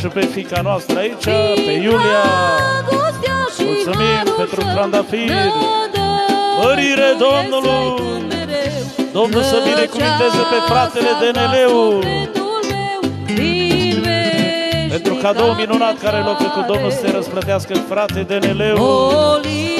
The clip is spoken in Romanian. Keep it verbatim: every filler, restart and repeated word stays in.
și pe fiica noastră aici, pe Iulia. Mulțumim pentru trandafir. Mărire Domnului. Domnul să binecuvinteze pe fratele Deneleu pentru cadou minunat care l-a făcut Domnul să te răsplătească, frate Deneleu.